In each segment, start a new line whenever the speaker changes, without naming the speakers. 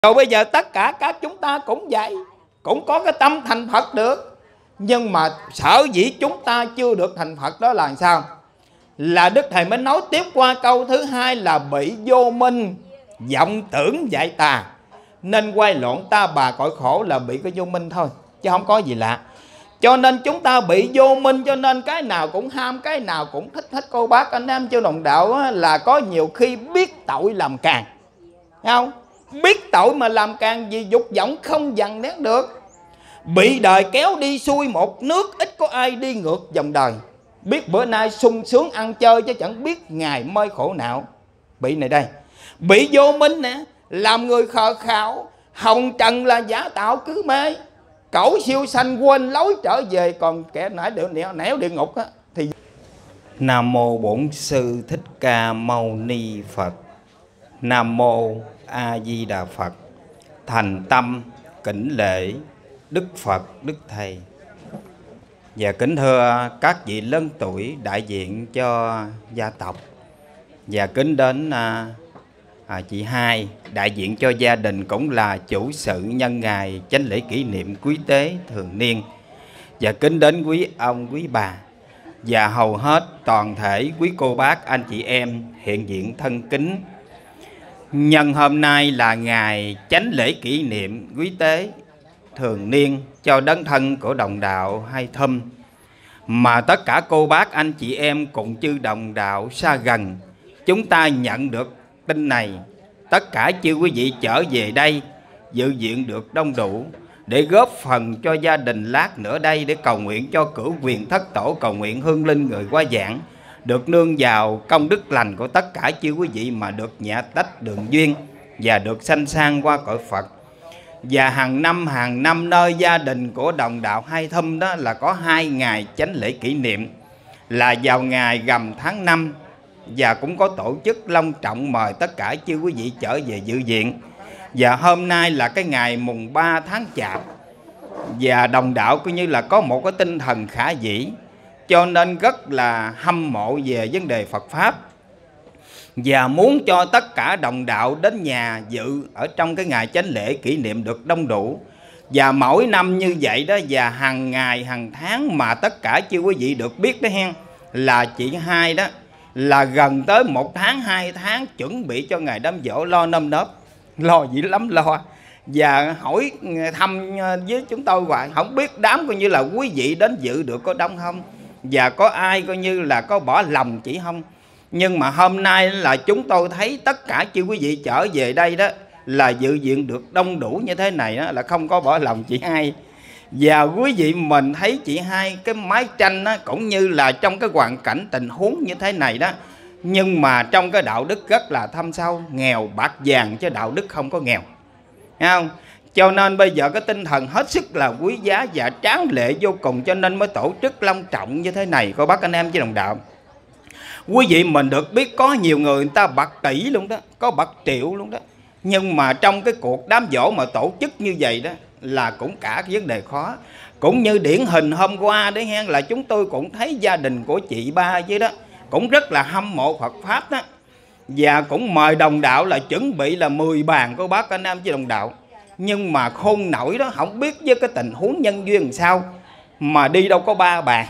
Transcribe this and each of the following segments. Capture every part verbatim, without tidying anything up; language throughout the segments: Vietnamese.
Rồi bây giờ tất cả các chúng ta cũng vậy, cũng có cái tâm thành Phật được. Nhưng mà sở dĩ chúng ta chưa được thành Phật đó là sao? Là Đức Thầy mới nói tiếp qua câu thứ hai là bị vô minh vọng tưởng dạy tà, nên quay loạn ta bà cõi khổ, là bị cái vô minh thôi, chứ không có gì lạ. Cho nên chúng ta bị vô minh, cho nên cái nào cũng ham, cái nào cũng thích. Thích cô bác anh em chưa đồng đạo á, là có nhiều khi biết tội làm càng, thấy không? Biết tội mà làm càng, vì dục vọng không dằn nén được. Bị đời kéo đi xuôi một nước, ít có ai đi ngược dòng đời. Biết bữa nay sung sướng ăn chơi, chứ chẳng biết ngày mới khổ não. Bị này đây, bị vô minh nè, làm người khờ khạo. Hồng trần là giả tạo cứ mê, cõi siêu sanh quên lối trở về. Còn kẻ nãy nẻo, nẻo địa ngục á thì Nam mô Bổn Sư Thích Ca Mâu Ni Phật. Nam mô A Di Đà Phật. Thành tâm kính lễ Đức Phật Đức Thầy. Và kính thưa các vị lớn tuổi đại diện cho gia tộc, và kính đến à, à, chị Hai đại diện cho gia đình, cũng là chủ sự nhân ngày chánh lễ kỷ niệm quý tế thường niên. Và kính đến quý ông quý bà, và hầu hết toàn thể quý cô bác anh chị em hiện diện thân kính. Nhân hôm nay là ngày chánh lễ kỷ niệm quý tế thường niên cho đấng thân của đồng đạo Hai Thum, mà tất cả cô bác anh chị em cùng chư đồng đạo xa gần, chúng ta nhận được tin này, tất cả chư quý vị trở về đây dự diện được đông đủ, để góp phần cho gia đình lát nữa đây, để cầu nguyện cho cửu quyền thất tổ, cầu nguyện hương linh người qua giảng được nương vào công đức lành của tất cả chư quý vị, mà được nhẹ tách đường duyên và được sanh sang qua cõi Phật. Và hàng năm hàng năm nơi gia đình của đồng đạo Hai Thum đó là có hai ngày chánh lễ kỷ niệm, là vào ngày rằm tháng năm, và cũng có tổ chức long trọng mời tất cả chư quý vị trở về dự diện. Và hôm nay là cái ngày mùng ba tháng Chạp, và đồng đạo coi như là có một cái tinh thần khả dĩ, cho nên rất là hâm mộ về vấn đề Phật Pháp, và muốn cho tất cả đồng đạo đến nhà dự ở trong cái ngày chánh lễ kỷ niệm được đông đủ. Và mỗi năm như vậy đó, và hàng ngày hàng tháng mà tất cả chư quý vị được biết đó hen, là chị Hai đó là gần tới một tháng hai tháng chuẩn bị cho ngày đám giỗ, lo nơm nớp, lo dữ lắm lo. Và hỏi thăm với chúng tôi hoài, không biết đám coi như là quý vị đến dự được có đông không, và có ai coi như là có bỏ lòng chỉ không. Nhưng mà hôm nay là chúng tôi thấy tất cả chư quý vị trở về đây đó là dự diện được đông đủ như thế này đó, là không có bỏ lòng chị Hai. Và quý vị mình thấy chị Hai cái mái tranh đó, cũng như là trong cái hoàn cảnh tình huống như thế này đó, nhưng mà trong cái đạo đức rất là thâm sâu, nghèo bạc vàng chứ đạo đức không có nghèo, thấy không? Cho nên bây giờ cái tinh thần hết sức là quý giá và tráng lệ vô cùng, cho nên mới tổ chức long trọng như thế này cô bác anh em chứ đồng đạo. Quý vị mình được biết có nhiều người người ta bạc tỷ luôn đó, có bạc triệu luôn đó. Nhưng mà trong cái cuộc đám dỗ mà tổ chức như vậy đó là cũng cả cái vấn đề khó. Cũng như điển hình hôm qua đấy hen, là chúng tôi cũng thấy gia đình của chị Ba chứ đó cũng rất là hâm mộ Phật Pháp đó. Và cũng mời đồng đạo là chuẩn bị là mười bàn cô bác anh em chứ đồng đạo. Nhưng mà khôn nổi đó, không biết với cái tình huống nhân duyên làm sao mà đi đâu có ba bàn.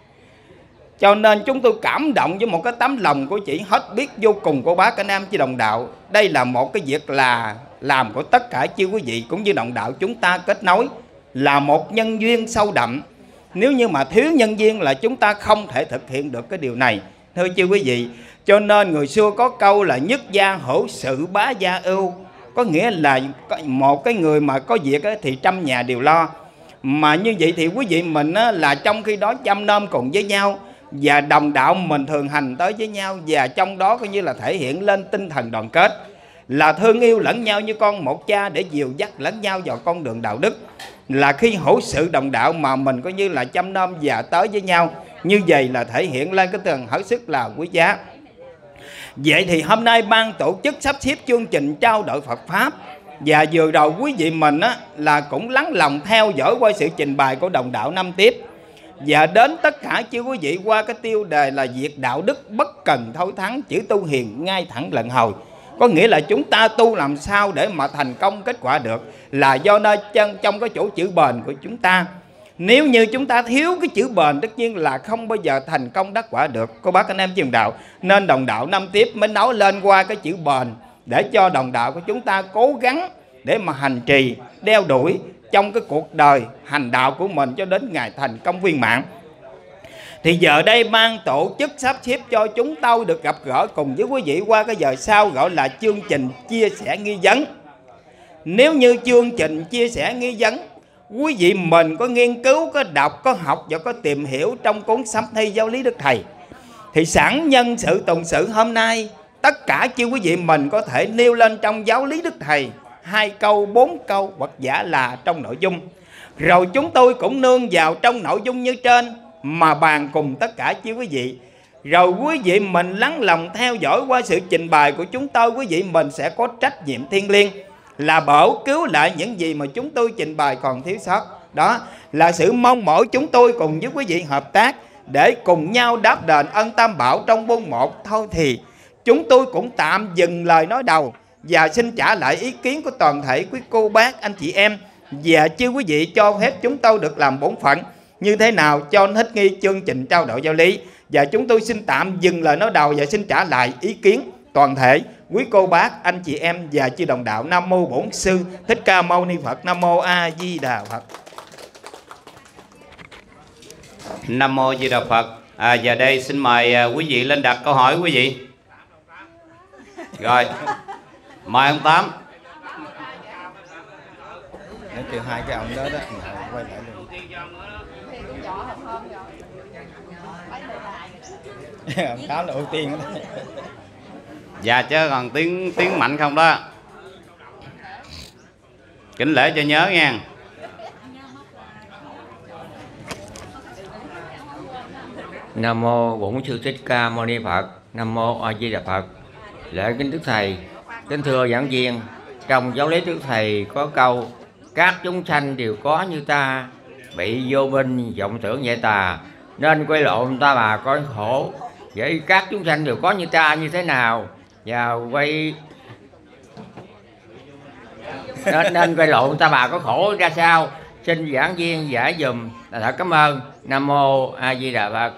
Cho nên chúng tôi cảm động với một cái tấm lòng của chị hết biết vô cùng cô bác anh em chứ đồng đạo. Đây là một cái việc là làm của tất cả chư quý vị cũng như đồng đạo chúng ta kết nối, là một nhân duyên sâu đậm. Nếu như mà thiếu nhân duyên là chúng ta không thể thực hiện được cái điều này, thưa chư quý vị. Cho nên người xưa có câu là nhất gia hữu sự bá gia ưu, có nghĩa là một cái người mà có việc thì trăm nhà đều lo. Mà như vậy thì quý vị mình là trong khi đó chăm nom cùng với nhau, và đồng đạo mình thường hành tới với nhau, và trong đó coi như là thể hiện lên tinh thần đoàn kết, là thương yêu lẫn nhau như con một cha, để dìu dắt lẫn nhau vào con đường đạo đức. Là khi hữu sự đồng đạo mà mình coi như là chăm nom và tới với nhau, như vậy là thể hiện lên cái tinh thần hết sức là quý giá. Vậy thì hôm nay ban tổ chức sắp xếp chương trình trao đổi Phật Pháp, và vừa đầu quý vị mình á, là cũng lắng lòng theo dõi qua sự trình bày của đồng đạo năm tiếp. Và đến tất cả chư quý vị qua cái tiêu đề là việc đạo đức bất cần thối thắng, chữ tu hiền ngay thẳng lần hồi. Có nghĩa là chúng ta tu làm sao để mà thành công kết quả được là do nơi chân trong cái chỗ chữ bền của chúng ta. Nếu như chúng ta thiếu cái chữ bền, tất nhiên là không bao giờ thành công đắc quả được. Cô bác anh em chị đạo, nên đồng đạo năm tiếp mới nói lên qua cái chữ bền, để cho đồng đạo của chúng ta cố gắng để mà hành trì, đeo đuổi trong cái cuộc đời hành đạo của mình cho đến ngày thành công viên mãn. Thì giờ đây ban tổ chức sắp xếp cho chúng tôi được gặp gỡ cùng với quý vị qua cái giờ sau, gọi là chương trình chia sẻ nghi vấn. Nếu như chương trình chia sẻ nghi vấn, quý vị mình có nghiên cứu, có đọc, có học và có tìm hiểu trong cuốn sấm thi giáo lý Đức Thầy, thì sẵn nhân sự tùng sự hôm nay, tất cả chư quý vị mình có thể nêu lên trong giáo lý Đức Thầy hai câu, bốn câu hoặc giả là trong nội dung. Rồi chúng tôi cũng nương vào trong nội dung như trên mà bàn cùng tất cả chư quý vị. Rồi quý vị mình lắng lòng theo dõi qua sự trình bày của chúng tôi, quý vị mình sẽ có trách nhiệm thiêng liêng là bổ cứu lại những gì mà chúng tôi trình bày còn thiếu sót. Đó là sự mong mỏi chúng tôi cùng với quý vị hợp tác để cùng nhau đáp đền ân Tam Bảo trong bốn một. Thôi thì chúng tôi cũng tạm dừng lời nói đầu và xin trả lại ý kiến của toàn thể quý cô bác, anh chị em và chư quý vị cho phép chúng tôi được làm bổn phận như thế nào cho thích nghi chương trình trao đổi giáo lý. Và chúng tôi xin tạm dừng lời nói đầu và xin trả lại ý kiến toàn thể quý cô bác, anh chị em và chư đồng đạo. Nam mô Bổn Sư Thích Ca Mâu Ni Phật. Nam mô A Di Đà Phật.
Nam mô Di Đà Phật. À, giờ đây xin mời à, quý vị lên đặt câu hỏi quý vị. Rồi, mời ông Tám.
Nói chuyện hai cái ông đó đó, quay lại luôn. Ông Tám là ưu tiên đó.
Dạ chứ còn tiếng tiếng mạnh không đó. Kính lễ cho nhớ nha.
Nam mô Bổn Sư Thích Ca Mâu Ni Phật. Nam mô A Di Đà Phật. Lễ kính Đức Thầy, kính thưa giảng viên, trong giáo lý Đức Thầy có câu: các chúng sanh đều có như ta, bị vô minh vọng tưởng dạy tà, nên quay lộn ta bà có khổ. Vậy các chúng sanh đều có như ta như thế nào? Và quay nên, nên quay lộn ta bà có khổ ra sao? Xin giảng viên giải dùm. Thật cảm ơn. Nam mô A Di Đà Phật.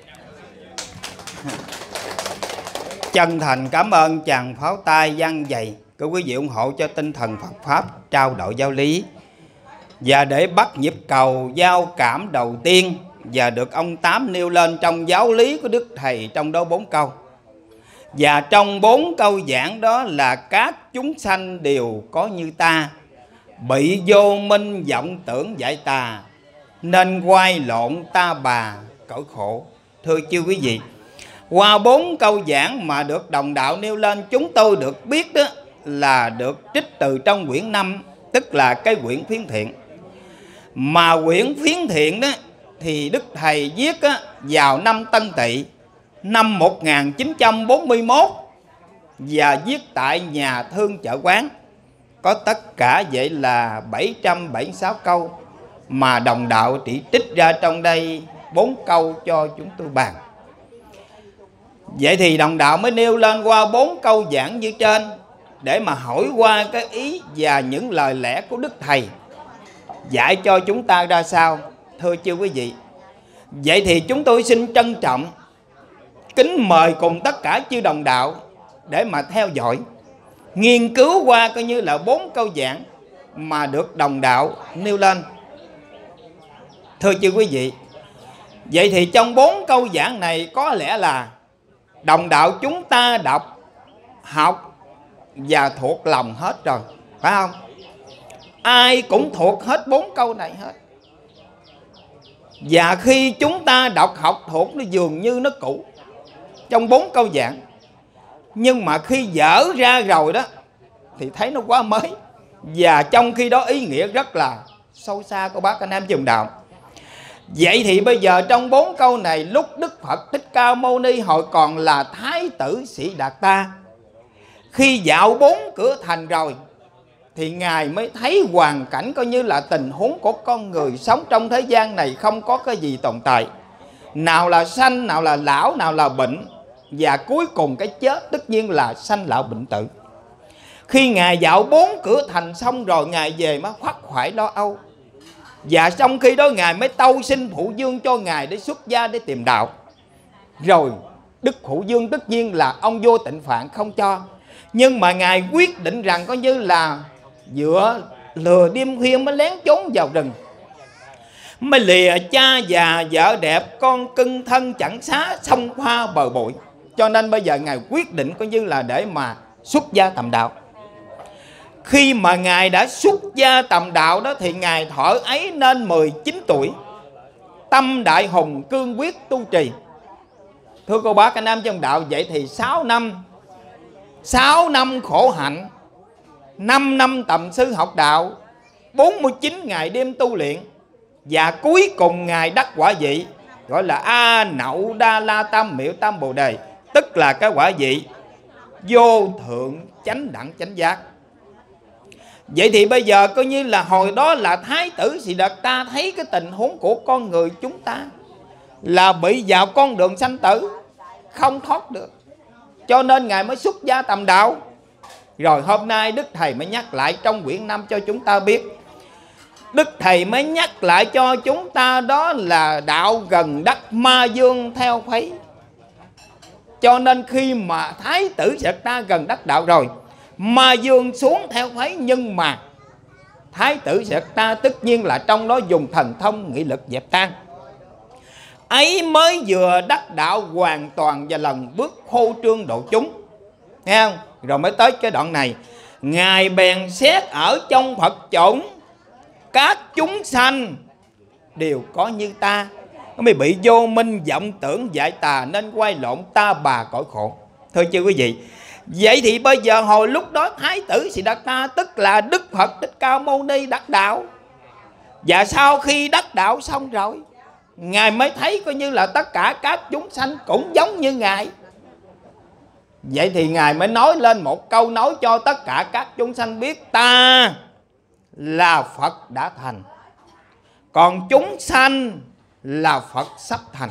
Chân thành cảm ơn chàng pháo tay văn dày của quý vị ủng hộ cho tinh thần Phật Pháp trao đổi giáo lý. Và để bắt nhịp cầu giao cảm đầu tiên và được ông Tám nêu lên trong giáo lý của Đức Thầy trong đó bốn câu. Và trong bốn câu giảng đó là các chúng sanh đều có như ta, bị vô minh vọng tưởng dạy tà, nên quay lộn ta bà cỡ khổ. Thưa chư quý vị, qua bốn câu giảng mà được đồng đạo nêu lên, chúng tôi được biết đó là được trích từ trong quyển năm, tức là cái quyển Phiến Thiện. Mà quyển Phiến Thiện đó thì Đức Thầy viết á, vào năm Tân Tỵ năm một nghìn chín trăm bốn mươi mốt và viết tại nhà Thương Chợ Quán. Có tất cả vậy là bảy trăm bảy mươi sáu câu mà đồng đạo chỉ trích ra trong đây bốn câu cho chúng tôi bàn. Vậy thì đồng đạo mới nêu lên qua bốn câu giảng như trên để mà hỏi qua cái ý và những lời lẽ của Đức Thầy dạy cho chúng ta ra sao. Thưa chư quý vị, vậy thì chúng tôi xin trân trọng kính mời cùng tất cả chư đồng đạo để mà theo dõi, nghiên cứu qua coi như là bốn câu giảng mà được đồng đạo nêu lên. Thưa chư quý vị, vậy thì trong bốn câu giảng này có lẽ là đồng đạo chúng ta đọc, học và thuộc lòng hết rồi, phải không? Ai cũng thuộc hết bốn câu này hết. Và khi chúng ta đọc học thuộc nó dường như nó cũ trong bốn câu giảng, nhưng mà khi dở ra rồi đó thì thấy nó quá mới. Và trong khi đó ý nghĩa rất là sâu xa của bác anh em chùm đạo. Vậy thì bây giờ trong bốn câu này, lúc Đức Phật Thích Ca Mâu Ni hồi còn là Thái tử Sĩ Đạt Ta, khi dạo bốn cửa thành rồi thì Ngài mới thấy hoàn cảnh coi như là tình huống của con người sống trong thế gian này không có cái gì tồn tại. Nào là sanh, nào là lão, nào là bệnh, và cuối cùng cái chết tất nhiên là sanh lão bệnh tử. Khi Ngài dạo bốn cửa thành xong rồi, Ngài về mới khoác khoải lo âu. Và trong khi đó Ngài mới tâu xin Phụ Dương cho Ngài để xuất gia để tìm đạo. Rồi Đức Phụ Dương tất nhiên là ông vô Tịnh Phạn không cho. Nhưng mà Ngài quyết định rằng coi như là giữa lừa đêm khuya mới lén trốn vào rừng, mới lìa cha già vợ đẹp con cưng thân chẳng xá, sông pha bờ bụi. Cho nên bây giờ Ngài quyết định coi như là để mà xuất gia tầm đạo. Khi mà Ngài đã xuất gia tầm đạo đó thì Ngài thọ ấy nên mười chín tuổi, tâm đại hùng cương quyết tu trì. Thưa cô bác anh em trong đạo, vậy thì sáu năm sáu năm khổ hạnh, năm năm tầm sư học đạo, bốn mươi chín ngày đêm tu luyện, và cuối cùng Ngài đắc quả vị, gọi là A Nậu Đa La Tam Miệu Tam Bồ Đề, tức là cái quả vị vô thượng chánh đẳng chánh giác. Vậy thì bây giờ coi như là hồi đó là Thái tử Sì Đật Ta thấy cái tình huống của con người chúng ta là bị vào con đường sanh tử, không thoát được, cho nên Ngài mới xuất gia tầm đạo. Rồi hôm nay Đức Thầy mới nhắc lại trong quyển năm cho chúng ta biết. Đức Thầy mới nhắc lại cho chúng ta đó là đạo gần đắc ma dương theo phấy. Cho nên khi mà Thái tử Sì Đật Ta gần đắc đạo rồi, ma dương xuống theo phấy. Nhưng mà Thái tử Sì Đật Ta tất nhiên là trong đó dùng thần thông nghị lực dẹp tan. Ấy mới vừa đắc đạo hoàn toàn và lần bước khô trương độ chúng. Nghe không? Rồi mới tới cái đoạn này. Ngài bèn xét ở trong Phật chủng, các chúng sanh đều có như ta, nó mới bị vô minh vọng tưởng dại tà, nên quay lộn ta bà cõi khổ. Thưa chưa quý vị? Vậy thì bây giờ hồi lúc đó Thái tử Sì Đật Ta tức là Đức Phật Thích Ca Mâu Ni đắc đạo. Và sau khi đắc đạo xong rồi, Ngài mới thấy coi như là tất cả các chúng sanh cũng giống như Ngài. Vậy thì Ngài mới nói lên một câu nói cho tất cả các chúng sanh biết: ta là Phật đã thành, còn chúng sanh là Phật sắp thành.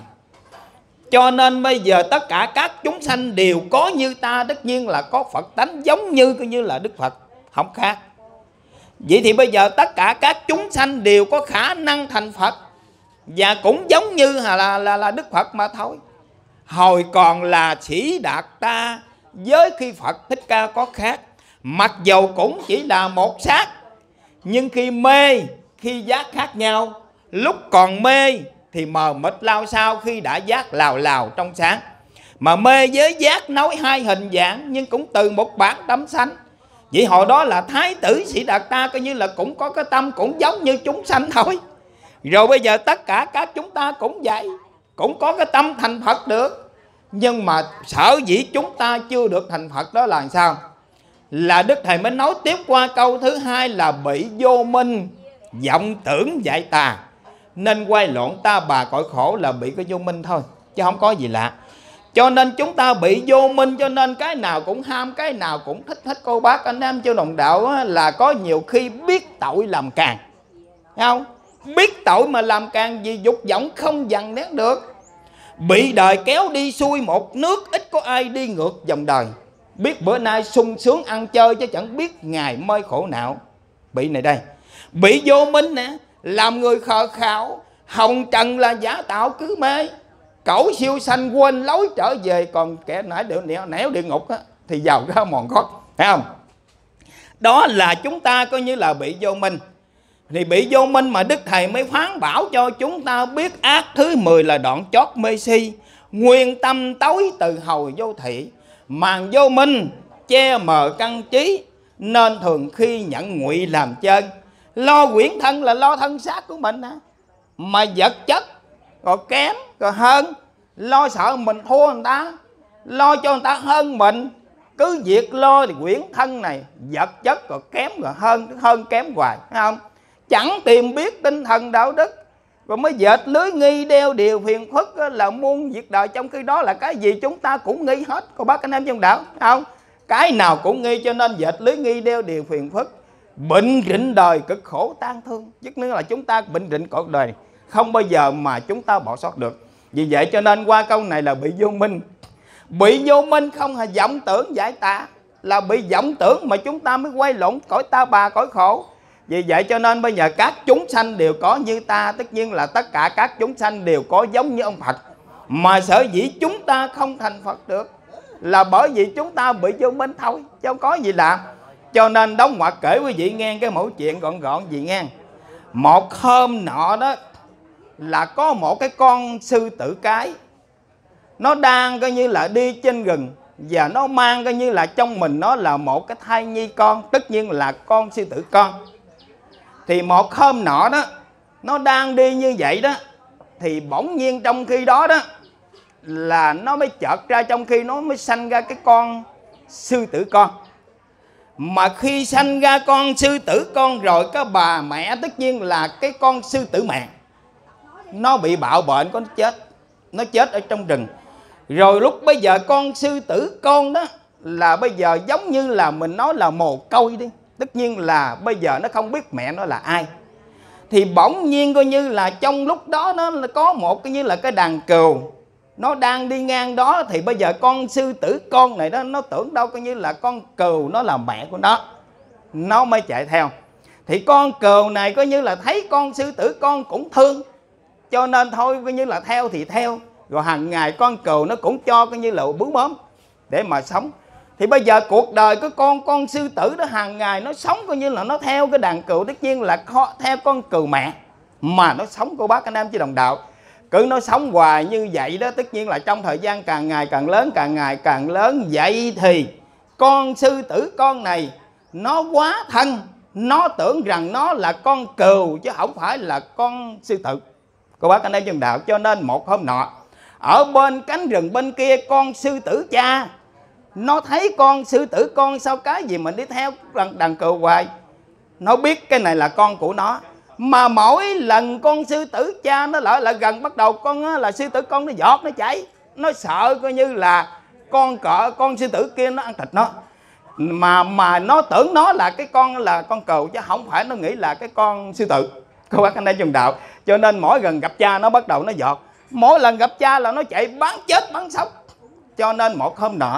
Cho nên bây giờ tất cả các chúng sanh đều có như ta, tất nhiên là có Phật tánh giống như coi như là Đức Phật, không khác. Vậy thì bây giờ tất cả các chúng sanh đều có khả năng thành Phật, và cũng giống như là, là, là, là Đức Phật mà thôi. Hồi còn là Sĩ Đạt ta với khi Phật Thích Ca có khác, mặc dầu cũng chỉ là một xác, nhưng khi mê, khi giác khác nhau. Lúc còn mê thì mờ mịt lao sao, khi đã giác lào lào trong sáng. Mà mê với giác nói hai hình dạng, nhưng cũng từ một bản tâm sanh. Vậy hồi đó là Thái tử Sĩ Đạt Ta coi như là cũng có cái tâm cũng giống như chúng sanh thôi. Rồi bây giờ tất cả các chúng ta cũng vậy, cũng có cái tâm thành Phật được. Nhưng mà sở dĩ chúng ta chưa được thành Phật đó là sao? Là Đức Thầy mới nói tiếp qua câu thứ hai là bị vô minh vọng tưởng dại tà, nên quay lộn ta bà cõi khổ, là bị cái vô minh thôi, chứ không có gì lạ. Cho nên chúng ta bị vô minh, cho nên cái nào cũng ham, cái nào cũng thích. Thích cô bác anh em chưa đồng đạo á, là có nhiều khi biết tội làm càng, thấy không? Biết tội mà làm càng, vì dục vọng không dằn nén được. Bị đời kéo đi xuôi một nước, ít có ai đi ngược dòng đời. Biết bữa nay sung sướng ăn chơi, chứ chẳng biết ngày mới khổ não. Bị này đây, bị vô minh nè, làm người khờ khạo, hồng trần là giả tạo cứ mê, cõi siêu sanh quên lối trở về, còn kẻ nãy đều nẻo, nẻo địa ngục á, thì giàu ra mòn gót, thấy không? Đó là chúng ta coi như là bị vô minh. Thì bị vô minh mà Đức Thầy mới phán bảo cho chúng ta biết ác thứ mười là đoạn chót mê si, nguyên tâm tối từ hồi vô thị, màn vô minh che mờ căn trí, nên thường khi nhận ngụy làm chân. Lo quyển thân là lo thân xác của mình hả? Mà vật chất rồi kém rồi hơn, lo sợ mình thua người ta, lo cho người ta hơn mình, cứ việc lo thì quyển thân này vật chất rồi kém rồi hơn, hơn kém hoài, thấy không? Chẳng tìm biết tinh thần đạo đức, rồi mới dệt lưới nghi đeo điều phiền phức là muôn việc đời. Trong khi đó là cái gì chúng ta cũng nghi hết, cô bác anh em trong đạo, thấy không? Cái nào cũng nghi, cho nên dệt lưới nghi đeo điều phiền phức, bệnh rịnh đời cực khổ tan thương. Chứ nữa là chúng ta bệnh rịnh cõi đời không bao giờ mà chúng ta bỏ sót được. Vì vậy cho nên qua câu này là bị vô minh. Bị vô minh không hề vọng tưởng giải tà, là bị vọng tưởng mà chúng ta mới quay lộn cõi ta bà cõi khổ. Vì vậy cho nên bây giờ các chúng sanh đều có như ta, tất nhiên là tất cả các chúng sanh đều có giống như ông Phật. Mà sở dĩ chúng ta không thành Phật được là bởi vì chúng ta bị vô minh thôi, chứ không có gì lạ. Cho nên Đóng Ngoặc kể quý vị nghe cái mẫu chuyện gọn gọn gì nghe. Một hôm nọ đó là có một cái con sư tử cái, nó đang coi như là đi trên rừng, và nó mang coi như là trong mình nó là một cái thai nhi con, tất nhiên là con sư tử con. Thì một hôm nọ đó, nó đang đi như vậy đó, thì bỗng nhiên trong khi đó đó là nó mới chợt ra, trong khi nó mới sanh ra cái con sư tử con. Mà khi sanh ra con sư tử con rồi, cái bà mẹ tất nhiên là cái con sư tử mẹ, nó bị bạo bệnh, có nó chết. Nó chết ở trong rừng. Rồi lúc bây giờ con sư tử con đó là bây giờ giống như là mình nói là mồ côi đi, tất nhiên là bây giờ nó không biết mẹ nó là ai. Thì bỗng nhiên coi như là trong lúc đó nó có một cái như là cái đàn cừu, nó đang đi ngang đó. Thì bây giờ con sư tử con này đó, nó tưởng đâu coi như là con cừu nó là mẹ của nó, nó mới chạy theo. Thì con cừu này coi như là thấy con sư tử con cũng thương, cho nên thôi coi như là theo thì theo. Rồi hàng ngày con cừu nó cũng cho coi như là bú mớm để mà sống. Thì bây giờ cuộc đời của con con sư tử đó hàng ngày nó sống coi như là nó theo cái đàn cừu, tất nhiên là theo con cừu mẹ mà nó sống. Cô bác anh em chị đồng đạo, cứ nó sống hoài như vậy đó, tất nhiên là trong thời gian càng ngày càng lớn, càng ngày càng lớn. Vậy thì con sư tử con này nó quá thân, nó tưởng rằng nó là con cừu chứ không phải là con sư tử. Cô bác anh em chị đồng đạo, cho nên một hôm nọ ở bên cánh rừng bên kia, con sư tử cha nó thấy con sư tử con sao cái gì mình đi theo đàn, đàn cừu hoài. Nó biết cái này là con của nó, mà mỗi lần con sư tử cha nó lại lại gần, bắt đầu con á, là sư tử con nó giọt nó chạy. Nó sợ coi như là con cỡ con sư tử kia nó ăn thịt nó, mà mà nó tưởng nó là cái con là con cừu chứ không phải nó nghĩ là cái con sư tử. Cô bác anh em trong đạo, cho nên mỗi lần gặp cha nó bắt đầu nó giọt, mỗi lần gặp cha là nó chạy bắn chết bắn sống. Cho nên một hôm nọ,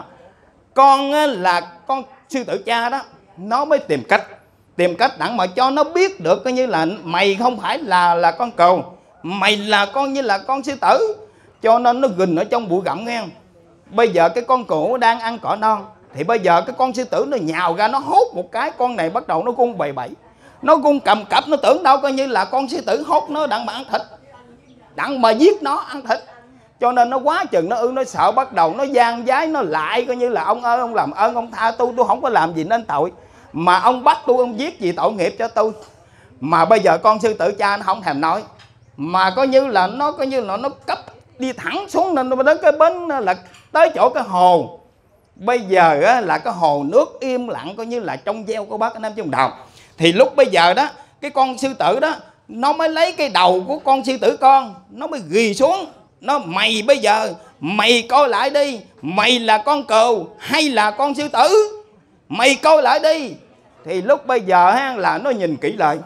con là con sư tử cha đó, nó mới tìm cách tìm cách đặng mà cho nó biết được coi như là mày không phải là là con cừu, mày là con như là con sư tử. Cho nên nó gìn ở trong bụi rậm nghe. Bây giờ cái con cừu đang ăn cỏ non, thì bây giờ cái con sư tử nó nhào ra, nó hốt một cái, con này bắt đầu nó gung bầy bẫy, nó gung cầm cặp, nó tưởng đâu coi như là con sư tử hốt nó đặng mà ăn thịt, đặng mà giết nó ăn thịt. Cho nên nó quá chừng nó ư, nó sợ, bắt đầu nó gian giái, nó lại coi như là ông ơi ông làm ơn ông tha tôi, tôi không có làm gì nên tội, mà ông bắt tôi ông giết gì tội nghiệp cho tôi. Mà bây giờ con sư tử cha nó không thèm nói, mà coi như là nó coi như là nó cấp đi thẳng xuống, nên nó đến cái bến là tới chỗ cái hồ. Bây giờ á, là cái hồ nước im lặng coi như là trong veo của bác anh em trong đầu. Thì lúc bây giờ đó, cái con sư tử đó nó mới lấy cái đầu của con sư tử con, nó mới ghì xuống. Nó mày bây giờ mày coi lại đi, mày là con cừu hay là con sư tử, mày coi lại đi. Thì lúc bây giờ ha, là nó nhìn kỹ lại,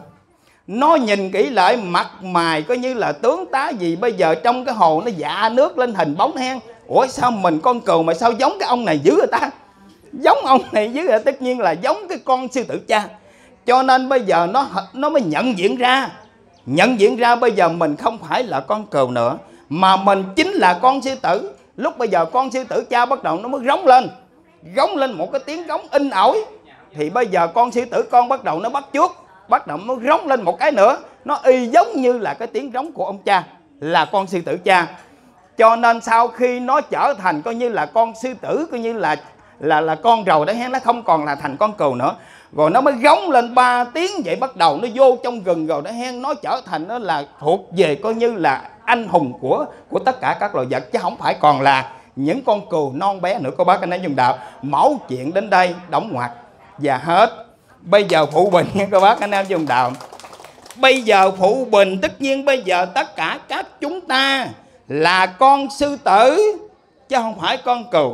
nó nhìn kỹ lại mặt mày coi như là tướng tá gì. Bây giờ trong cái hồ nó dạ nước lên hình bóng hen. Ủa sao mình con cừu mà sao giống cái ông này dữ người ta, giống ông này dữ rồi, tất nhiên là giống cái con sư tử cha. Cho nên bây giờ nó nó mới nhận diện ra, nhận diện ra bây giờ mình không phải là con cừu nữa, mà mình chính là con sư tử. Lúc bây giờ con sư tử cha bắt đầu nó mới rống lên, rống lên một cái tiếng rống in ỏi. Thì bây giờ con sư tử con bắt đầu nó bắt chước, bắt đầu nó rống lên một cái nữa, nó y giống như là cái tiếng rống của ông cha, là con sư tử cha. Cho nên sau khi nó trở thành coi như là con sư tử, coi như là là là con rồi đó, nó không còn là thành con cừu nữa. Rồi nó mới rống lên ba tiếng vậy, bắt đầu nó vô trong rừng rồi đó hen, nó trở thành nó là thuộc về coi như là anh hùng của của tất cả các loài vật, chứ không phải còn là những con cừu non bé nữa. Cô bác anh em dùng đạo, mẫu chuyện đến đây đóng ngoặc và hết. Bây giờ phụ bình nha cô bác anh em dùng đạo. Bây giờ phụ bình, tất nhiên bây giờ tất cả các chúng ta là con sư tử chứ không phải con cừu.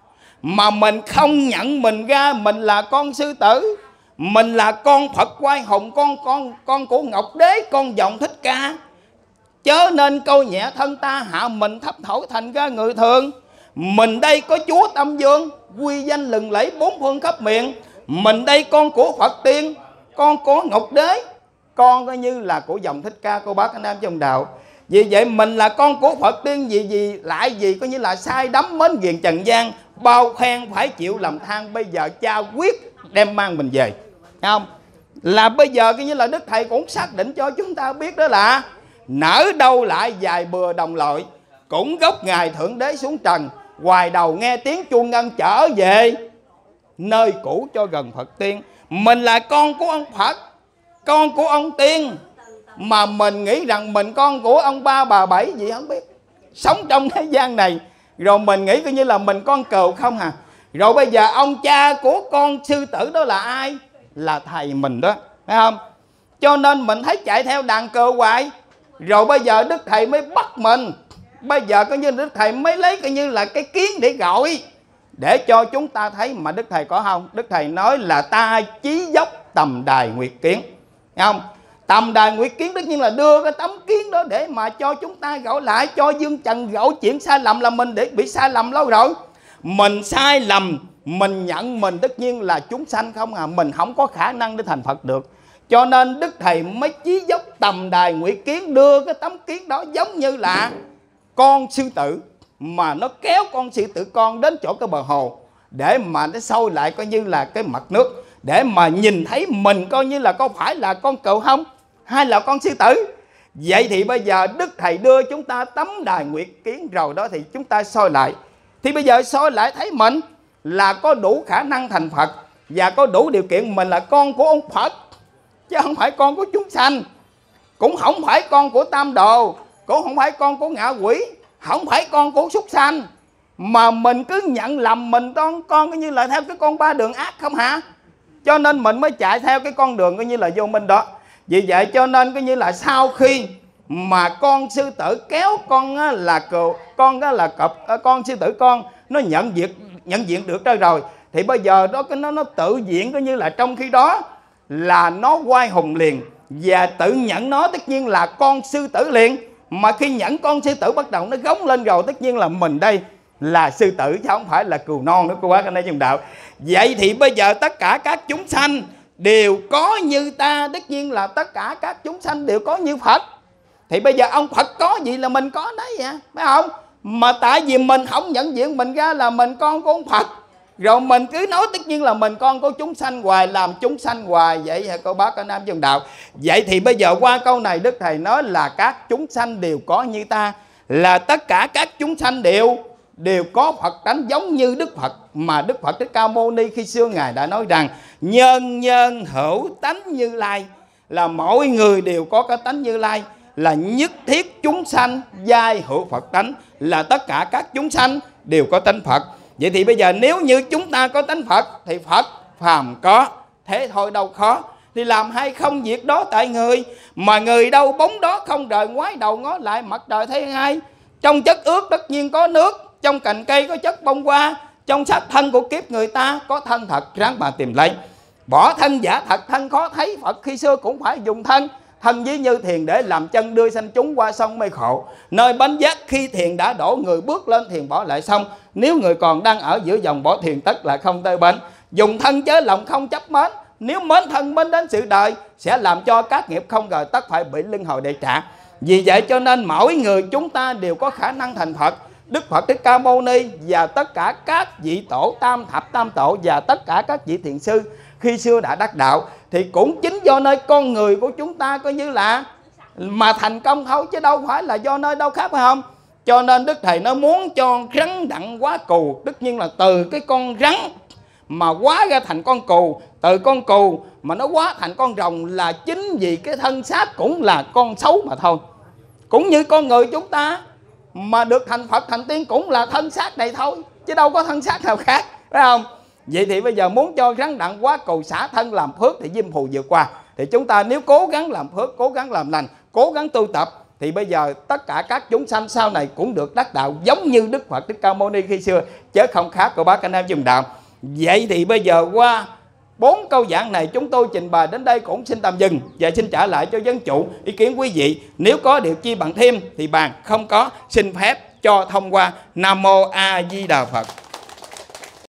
Mà mình không nhận mình ra mình là con sư tử, mình là con Phật Quay Hùng, con con con của Ngọc Đế, con dòng Thích Ca. Chớ nên câu nhẹ thân ta hạ mình thấp thổi thành ra người thường. Mình đây có Chúa Tâm Dương quy danh lừng lẫy bốn phương khắp miền. Mình đây con của Phật tiên, con của Ngọc Đế, con coi như là của dòng Thích Ca, cô bác anh em trong đạo. Vì vậy mình là con của Phật tiên gì gì lại gì coi như là sai đắm mến ghiền trần gian, bao khen phải chịu làm than. Bây giờ cha quyết đem mang mình về, thấy không? Là bây giờ coi như là Đức Thầy cũng xác định cho chúng ta biết đó là nở đâu lại dài bừa đồng lợi, cũng gốc ngài Thượng Đế xuống trần, hoài đầu nghe tiếng chuông ngân trở về nơi cũ cho gần Phật tiên. Mình là con của ông Phật, con của ông tiên, mà mình nghĩ rằng mình con của ông ba bà bảy gì không biết, sống trong thế gian này rồi mình nghĩ coi như là mình con cừu không à. Rồi bây giờ ông cha của con sư tử đó là ai? Là thầy mình đó, phải không? Cho nên mình thấy chạy theo đàn cờ hoài. Rồi bây giờ Đức Thầy mới bắt mình, bây giờ coi như Đức Thầy mới lấy coi như là cái kiến để gọi, để cho chúng ta thấy. Mà Đức Thầy có không? Đức Thầy nói là ta chí dốc tầm đài nguyệt kiến, thấy không? Tầm đài nguyệt kiến tất nhiên là đưa cái tấm kiến đó để mà cho chúng ta gõ lại, cho Dương Trần gõ chuyện sai lầm là mình để bị sai lầm lâu rồi. Mình sai lầm, mình nhận mình tất nhiên là chúng sanh không à, mình không có khả năng để thành Phật được. Cho nên Đức Thầy mới chí dốc tầm đài nguyệt kiến, đưa cái tấm kiến đó giống như là con sư tử, mà nó kéo con sư tử con đến chỗ cái bờ hồ để mà nó sôi lại coi như là cái mặt nước, để mà nhìn thấy mình coi như là có phải là con cừu không hay là con sư tử. Vậy thì bây giờ Đức Thầy đưa chúng ta tấm đài nguyệt kiến rồi đó, thì chúng ta soi lại, thì bây giờ soi lại thấy mình là có đủ khả năng thành Phật và có đủ điều kiện. Mình là con của ông Phật chứ không phải con của chúng sanh, cũng không phải con của tam đồ, cũng không phải con của ngạ quỷ, không phải con của súc sanh, mà mình cứ nhận lầm mình con con coi như là theo cái con ba đường ác không hả? Cho nên mình mới chạy theo cái con đường coi như là vô minh đó. Vì vậy cho nên coi như là sau khi mà con sư tử kéo con á, là cừu, con á, là cọp, con sư tử con nó nhận diện nhận diện được ra rồi, thì bây giờ đó cái nó nó tự diện coi như là trong khi đó là nó quay hùng liền và tự nhận nó tất nhiên là con sư tử liền. Mà khi nhận con sư tử bắt đầu nó gống lên rồi, tất nhiên là mình đây là sư tử chứ không phải là cừu non nữa cô bác anh em trong đạo. Vậy thì bây giờ tất cả các chúng sanh đều có như ta, tất nhiên là tất cả các chúng sanh đều có như Phật. Thì bây giờ ông Phật có gì là mình có đấy vậy, phải không? Mà tại vì mình không nhận diện mình ra là mình con của ông Phật, rồi mình cứ nói tất nhiên là mình con của chúng sanh hoài, làm chúng sanh hoài. Vậy hả cô bác anh em trong đạo? Vậy thì bây giờ qua câu này Đức Thầy nói là các chúng sanh đều có như ta, là tất cả các chúng sanh đều đều có Phật tánh giống như Đức Phật. Mà Đức Phật Thích Ca Mâu Ni khi xưa Ngài đã nói rằng nhân nhân hữu tánh Như Lai, là mỗi người đều có cái tánh Như Lai, là nhất thiết chúng sanh giai hữu Phật tánh, là tất cả các chúng sanh đều có tánh Phật. Vậy thì bây giờ nếu như chúng ta có tánh Phật thì Phật phàm có, thế thôi đâu khó. Thì làm hay không việc đó tại người, mà người đâu bóng đó không rời, ngoái đầu ngó lại mặt trời thấy ai. Trong chất ướt tất nhiên có nước, trong cành cây có chất bông hoa, trong xác thân của kiếp người ta có thân thật ráng mà tìm lấy. Bỏ thân giả thật thân khó thấy, Phật khi xưa cũng phải dùng thân. Thân ví như thiền để làm chân đưa sanh chúng qua sông mê khổ. Nơi bánh giác khi thiền đã đổ, người bước lên thiền bỏ lại sông. Nếu người còn đang ở giữa dòng bỏ thiền tất là không tới bến. Dùng thân chớ lòng không chấp mến, nếu mến thân mến đến sự đời, sẽ làm cho các nghiệp không ngờ tất phải bị luân hồi để trả. Vì vậy cho nên mỗi người chúng ta đều có khả năng thành Phật. Đức Phật Thích Ca Mâu Ni và tất cả các vị tổ tam thập tam tổ và tất cả các vị thiền sư khi xưa đã đắc đạo, thì cũng chính do nơi con người của chúng ta coi như là mà thành công thôi, chứ đâu phải là do nơi đâu khác, phải không? Cho nên Đức Thầy nó muốn cho rắn đặng quá cù, tất nhiên là từ cái con rắn mà hóa ra thành con cù, từ con cù mà nó hóa thành con rồng, là chính vì cái thân xác cũng là con xấu mà thôi. Cũng như con người chúng ta mà được thành Phật thành tiên cũng là thân xác này thôi, chứ đâu có thân xác nào khác, phải không? Vậy thì bây giờ muốn cho rắn đặng quá cù xả thân làm phước thì diêm phù vượt qua. Thì chúng ta nếu cố gắng làm phước, cố gắng làm lành, cố gắng tu tập, thì bây giờ tất cả các chúng sanh sau này cũng được đắc đạo giống như Đức Phật Thích Ca Mâu Ni khi xưa, chứ không khác của bác anh em dùng đạo. Vậy thì bây giờ qua bốn câu giảng này chúng tôi trình bày đến đây cũng xin tạm dừng, và xin trả lại cho dân chủ ý kiến quý vị. Nếu có điều chi bằng thêm thì bàn, không có xin phép cho thông qua. Nam Mô A Di Đà Phật.